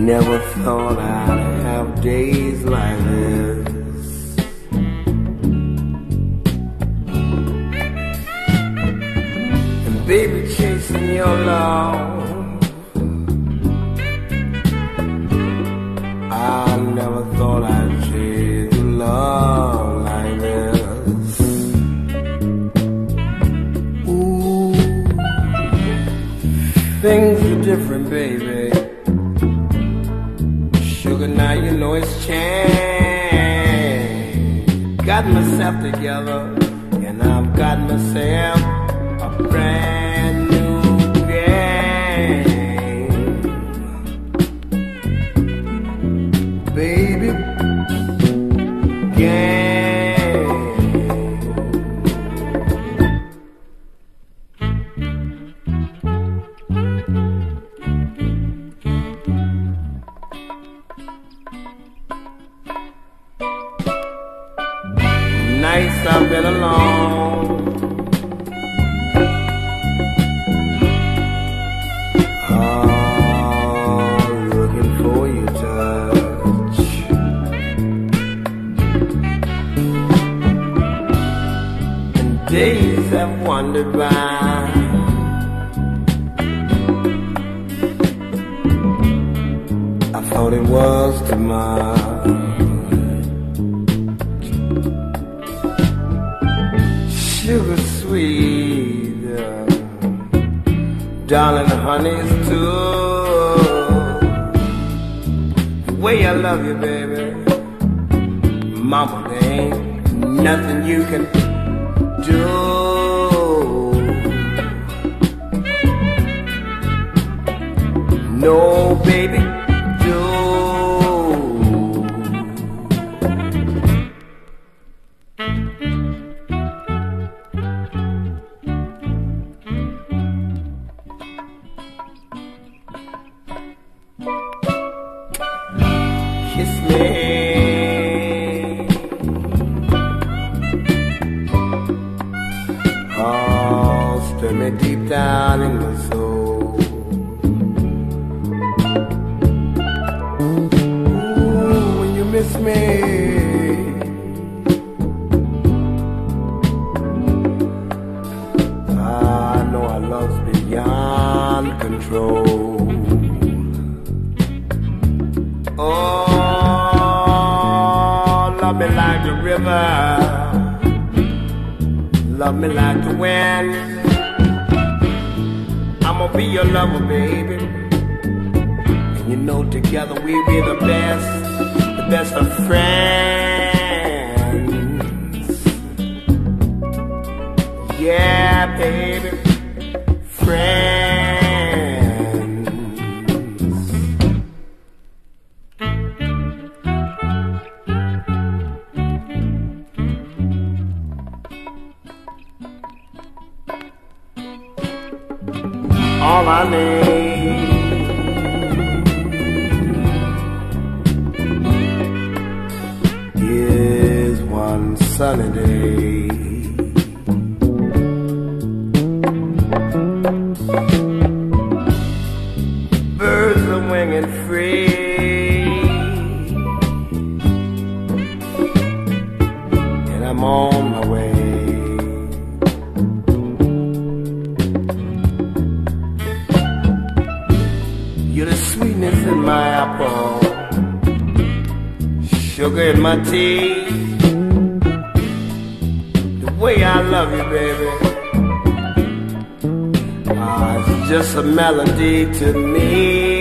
Never thought I'd have days like this. And baby, chasing your love, I never thought I'd chase love like this. Ooh, things are different, baby. Sugar, now you know it's changed. Got myself together, and I've got myself a brand new game. Baby, game. Nights I've been alone, looking for your touch. And days have wandered by, I thought it was tomorrow. Sugar sweet, darling, honey's too. The way I love you, baby, mama, there ain't nothing you can do. No, baby, do. Kiss me, oh, stir me deep down in my soul. Ooh, when you miss me, I know our love's beyond control. Oh, love me like the river, love me like the wind. I'ma be your lover, baby. And you know together we'll be the best of friends. Yeah, baby, friends. All I need is one sunny day. Birds are winging free, and I'm on my way. You're the sweetness in my apple, sugar in my tea. The way I love you, baby, it's just a melody to me.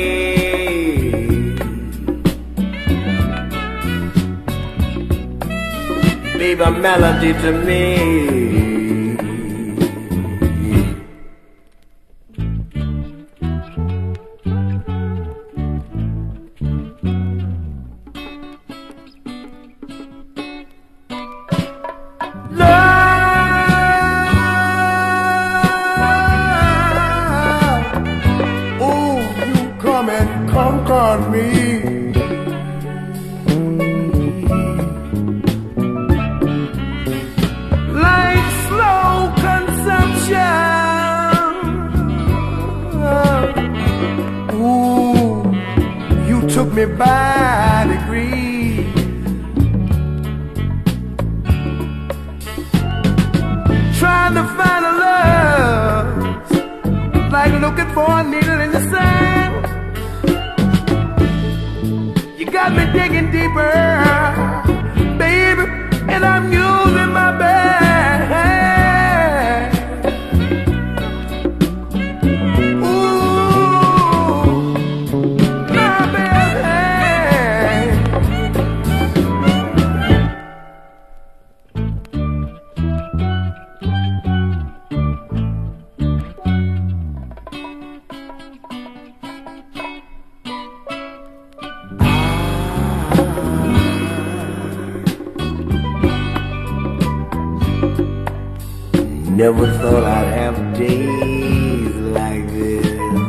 Baby, a melody to me. On me, like slow consumption. Ooh, you me by degrees. Trying to find a love, like looking for a needle in the sand. You got me digging deeper, baby, and I'm using my best. Ooh, my best. Never thought I'd have days like this.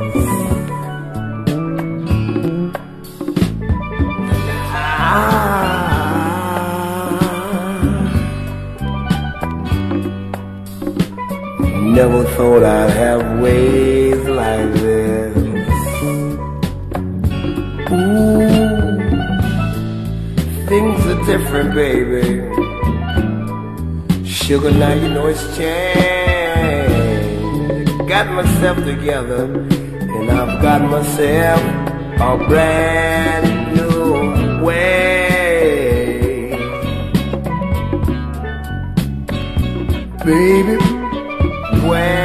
Never thought I'd have ways like this. Ooh, things are different, baby. Sugar, now you know it's changed. Got myself together, and I've got myself a brand new way. Baby, when